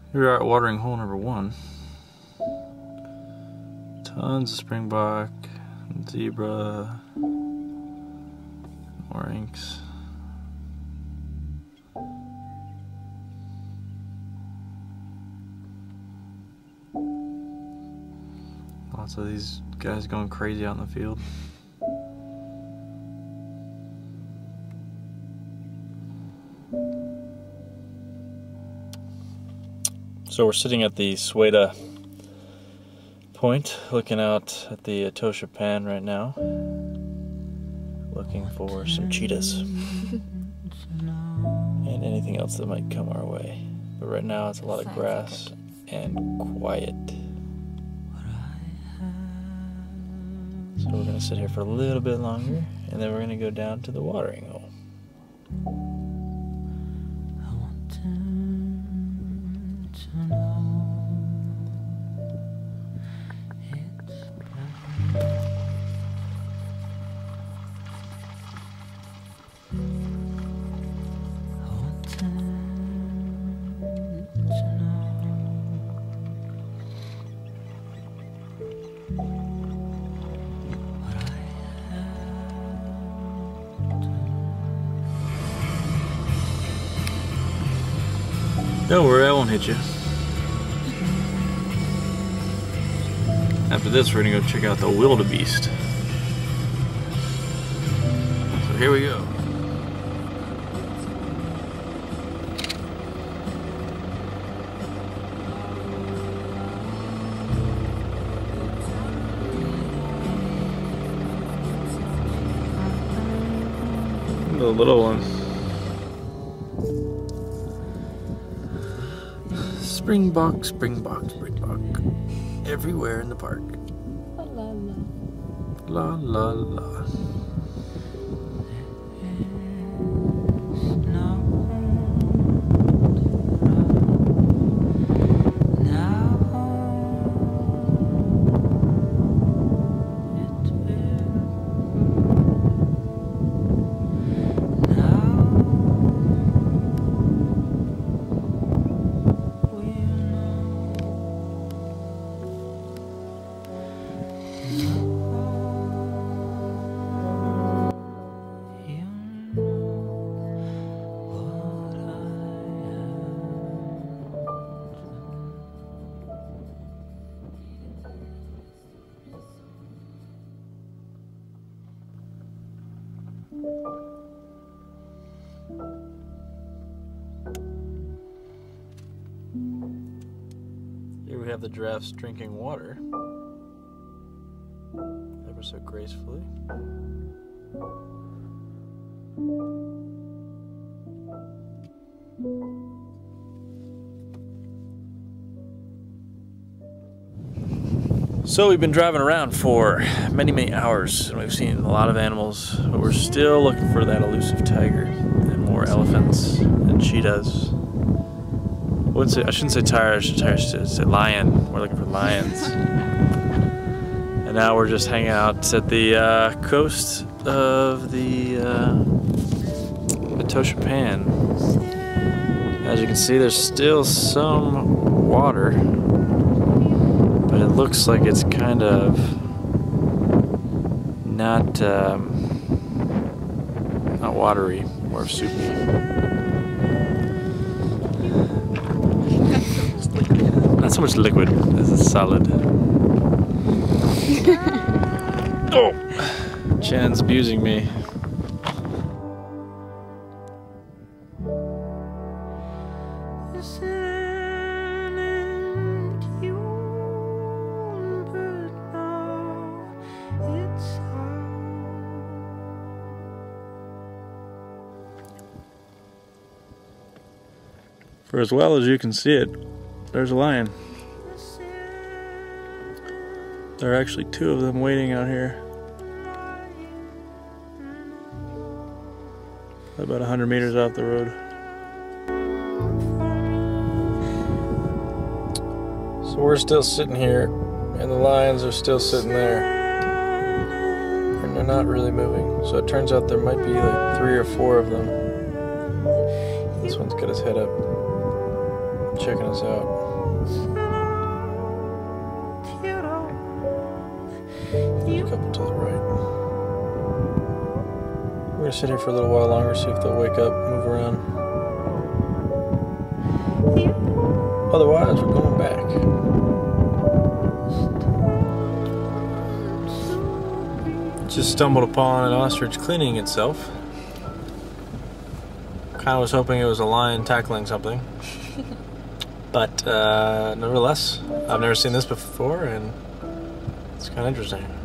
Here we are at watering hole number 1. Tons of springbok, zebra, oryx. Lots of these guys going crazy out in the field. So we're sitting at the Sweda point, looking out at the Etosha Pan right now, looking for some cheetahs and anything else that might come our way. But right now it's a lot of grass and quiet. So we're going to sit here for a little bit longer, and then we're going to go down to the watering hole. Don't worry, I won't hit you. After this, we're gonna go check out the wildebeest. So here we go. The little one. Springbok, springbok, springbok. Everywhere in the park. La la la. La la la. Here we have the giraffes drinking water, ever so gracefully. So we've been driving around for many hours, and we've seen a lot of animals, but we're still looking for that elusive tiger and more elephants and cheetahs. I shouldn't say tiger, I should say lion. We're looking for lions. And now we're just hanging out at the coast of the Etosha Pan. As you can see, there's still some water, but it looks like it's kind of not watery, more soupy. Not so much liquid as it's solid. Oh! Chan's abusing me. For as well as you can see it, there's a lion. There are actually 2 of them waiting out here. About 100 meters off the road. So we're still sitting here, and the lions are still sitting there. And they're not really moving. So it turns out there might be like 3 or 4 of them. This one's got his head up, checking us out. A couple to the right. We're gonna sit here for a little while longer, see if they'll wake up, move around. Otherwise, we're going back. Just stumbled upon an ostrich cleaning itself. Kind of was hoping it was a lion tackling something. But nevertheless, I've never seen this before, and it's kind of interesting.